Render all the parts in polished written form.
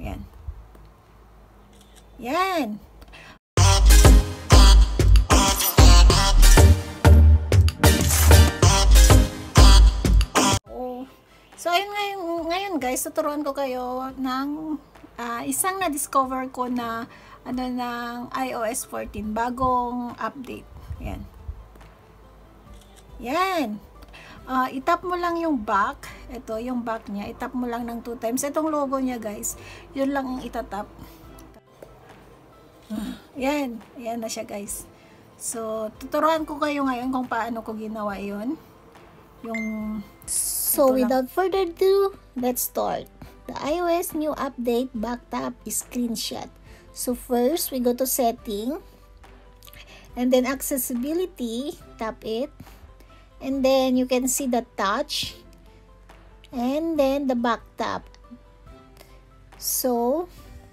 Yan. Yan. So, ayun ngayon guys, tuturuan ko kayo ng isang na-discover ko na ng iOS 14, bagong update. Yan. Yan. Itap mo lang yung back. Ito, yung back niya. Itap mo lang ng 2 times. Itong logo niya guys, yun lang ang itatap. Yan. Yan na siya guys. So, tuturuan ko kayo ngayon kung paano ko ginawa yun. So, without further ado, let's start. The iOS new update back tap is screenshot. So, first, we go to setting. And then, accessibility. Tap it. And then, you can see the touch. And then, the back tap. So,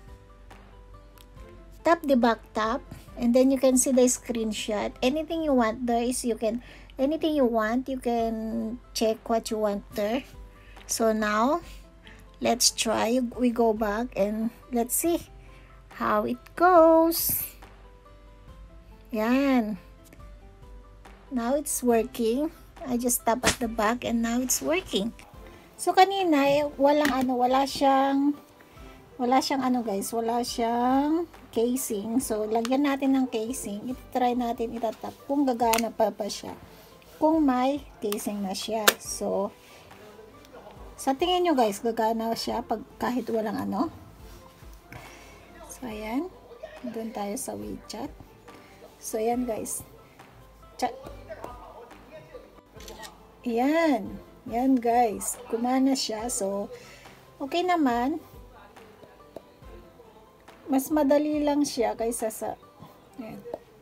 tap the back tap. And then, you can see the screenshot. Anything you want there is anything you want, you can check what you want there. So now, let's try. We go back and let's see how it goes. Yan. Now it's working. I just tap at the back and now it's working. So kanina, wala siyang guys, wala siyang casing. So lagyan natin ng casing. I-try natin itatap kung gagana pa siya. Kung may casing na siya. So, sa tingin nyo guys, gagana siya pag kahit walang ano. So, ayan. Doon tayo sa WeChat. So, ayan guys. Chat. Ayan. Ayan guys. Kumana siya. So, okay naman. Mas madali lang siya kaysa sa ayan.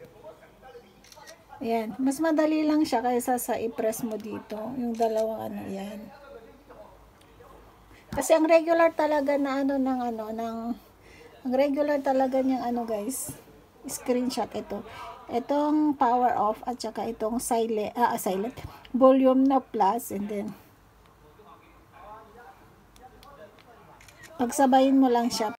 Ayan, mas madali lang siya kaysa sa i-press mo dito, yung dalawang ano, yan. Kasi ang regular talaga na ang regular talaga niyang guys, screenshot ito. Itong power off at saka itong silent volume na plus, and then pagsabayin mo lang siya